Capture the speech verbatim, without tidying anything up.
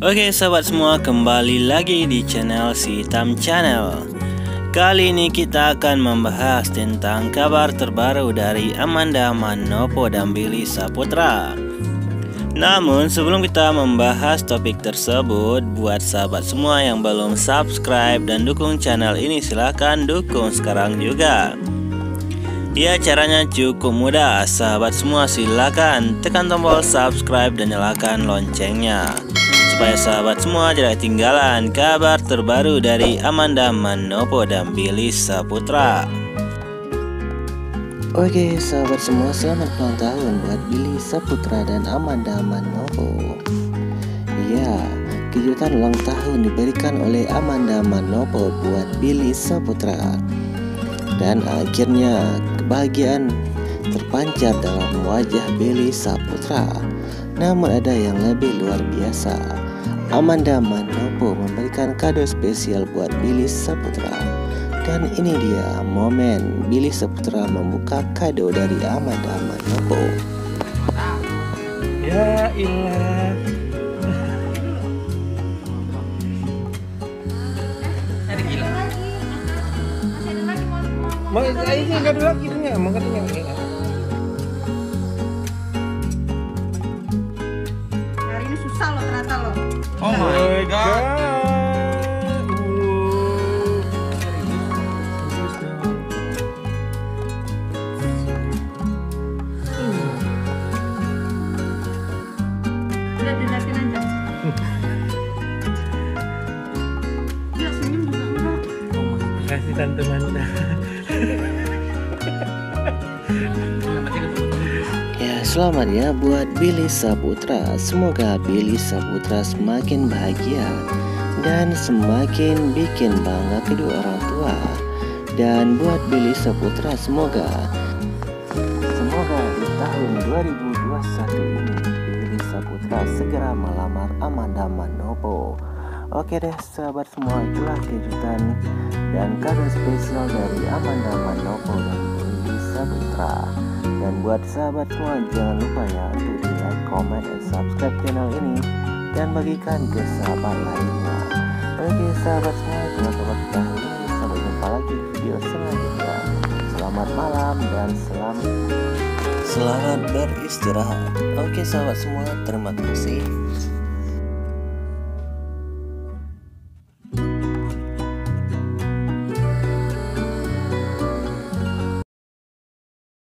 Oke sahabat semua, kembali lagi di channel Si Hitam Channel. Kali ini kita akan membahas tentang kabar terbaru dari Amanda Manopo dan Billy Saputra. Namun sebelum kita membahas topik tersebut, buat sahabat semua yang belum subscribe dan dukung channel ini, silahkan dukung sekarang juga. Ya, caranya cukup mudah. Sahabat semua, silakan tekan tombol subscribe dan nyalakan loncengnya, supaya sahabat semua tidak ketinggalan kabar terbaru dari Amanda Manopo dan Billy Saputra. Oke sahabat semua, selamat ulang tahun buat Billy Saputra dan Amanda Manopo. Ya, kejutan ulang tahun diberikan oleh Amanda Manopo buat Billy Saputra. Dan akhirnya kebahagiaan terpancar dalam wajah Billy Saputra. Namun ada yang lebih luar biasa. Amanda Manopo memberikan kado spesial buat Billy Saputra. Dan ini dia momen Billy Saputra membuka kado dari Amanda Manopo. Ya ilah. Ada gila lagi. Masih ada lagi mau Mau ini enggak ada lagi punya, mau katanya. Hari ini susah loh ternyata loh. Oh my god. Udah dilihatin aja. Dia senyum juga enggak. Kasih tante Manda. Ya, selamat ya buat Billy Saputra. Semoga Billy Saputra semakin bahagia dan semakin bikin bangga kedua orang tua. Dan buat Billy Saputra, semoga Semoga di tahun dua ribu dua puluh satu ini Billy Saputra segera melamar Amanda Manopo. Oke deh sahabat semua, itulah kejutan dan kado spesial dari Amanda Manopo dan Billy Saputra. Dan buat sahabat semua, jangan lupa ya untuk di like, comment, dan subscribe channel ini dan bagikan ke sahabat lainnya. Oke sahabat semua, itulah kabar kita hari ini. Sampai jumpa lagi di video selanjutnya. Selamat malam dan selamat Selamat beristirahat. Oke sahabat semua, terima kasih.